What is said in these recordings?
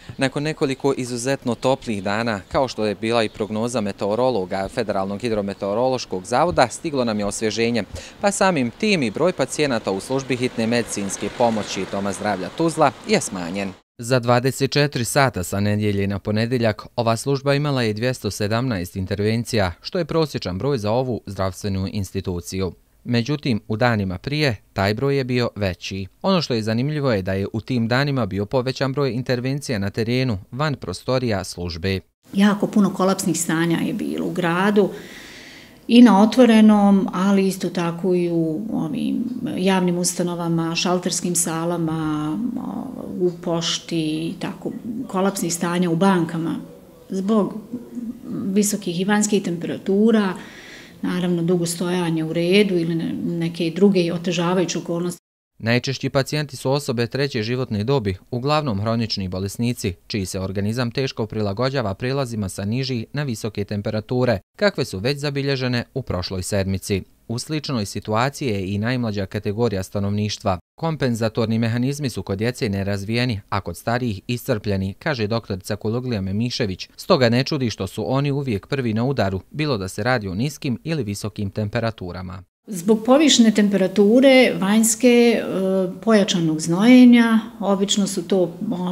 Nakon nekoliko izuzetno toplih dana, kao što je bila i prognoza meteorologa Federalnog hidrometeorološkog zavoda, stiglo nam je osvježenje, pa samim tim i broj pacijenata u službi hitne medicinske pomoći Doma zdravlja Tuzla je smanjen. Za 24 sata sa nedjelje na ponedjeljak ova služba imala je 217 intervencija, što je prosječan broj za ovu zdravstvenu instituciju. Međutim, u danima prije taj broj je bio veći. Ono što je zanimljivo je da je u tim danima bio povećan broj intervencija na terenu van prostorija službe. Jako puno kolapsnih stanja je bilo u gradu i na otvorenom, ali isto tako i u ovim javnim ustanovama, šalterskim salama, u pošti, tako kolapsnih stanja u bankama zbog visokih i vanjskih temperatura, naravno dugo stojanje u redu ili neke druge otežavajuće okolnosti. Najčešći pacijenti su osobe treće životne dobi, uglavnom hronični bolesnici, čiji se organizam teško prilagođava prelazima sa nižih na visoke temperature, kakve su već zabilježene u prošloj sedmici. U sličnoj situaciji je i najmlađa kategorija stanovništva. Kompenzatorni mehanizmi su kod djece nerazvijeni, a kod starijih iscrpljeni, kaže doktorica Kuluglija Memišević. Stoga ne čudi što su oni uvijek prvi na udaru, bilo da se radi o niskim ili visokim temperaturama. Zbog povišene temperature, vanjske, pojačanog znojenja, obično su to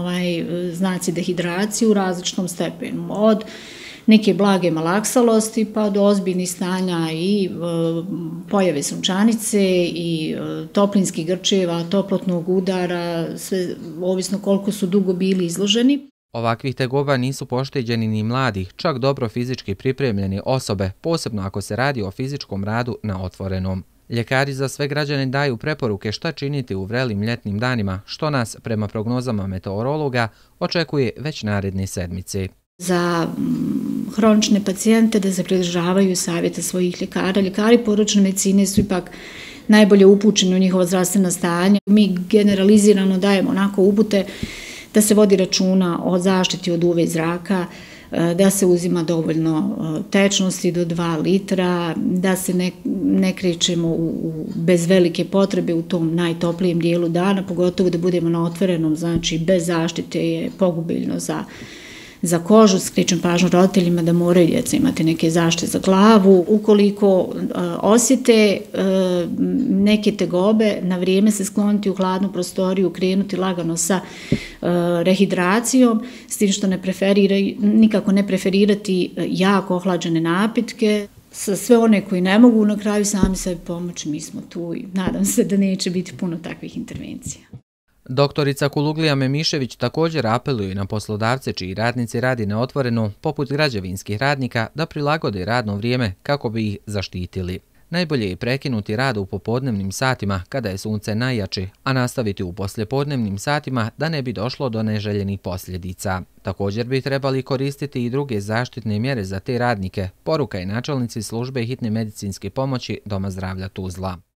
znaci dehidracije u različitom stepenu, od neke blage malaksalosti pa do ozbiljnih stanja i pojave sunčanice i toplinskih grčeva, toplotnog udara, sve ovisno koliko su dugo bili izloženi. Ovakvih tegoba nisu pošteđeni ni mladi, čak dobro fizički pripremljeni osobe, posebno ako se radi o fizičkom radu na otvorenom. Ljekari za sve građane daju preporuke šta činiti u vrelim ljetnim danima, što nas, prema prognozama meteorologa, očekuje već naredne sedmice. Za hronične pacijente da se pridržavaju savjeta svojih ljekara. Ljekari porodične medicine su ipak najbolje upućeni u njihovo zdravstveno stanje. Mi generalizirano dajemo onako upute da se vodi računa o zaštiti od UV zraka, da se uzima dovoljno tečnosti do 2 litra, da se ne krećemo bez velike potrebe u tom najtoplijem dijelu dana, pogotovo da budemo na otvorenom, znači bez zaštite je pogubiljno za kožu. Skrećem pažnju roditeljima da moraju djeca imati neke zaštite za glavu. Ukoliko osjete neke tegobe, na vrijeme se skloniti u hladnu prostoriju, krenuti lagano sa rehidracijom, s tim što nikako ne preferirati jako ohlađene napitke. Za sve one koji ne mogu na kraju sami sebi pomoći, mi smo tu i nadam se da neće biti puno takvih intervencija. Doktorica Kuluglija Memišević također apeluje na poslodavce čiji radnici radi na otvoreno, poput građevinskih radnika, da prilagode radno vrijeme kako bi ih zaštitili. Najbolje je prekinuti rad u popodnevnim satima kada je sunce najjače, a nastaviti u poslijepodnevnim satima da ne bi došlo do neželjenih posljedica. Također bi trebali koristiti i druge zaštitne mjere za te radnike, poruka je načelnici službe hitne medicinske pomoći Doma zdravlja Tuzla.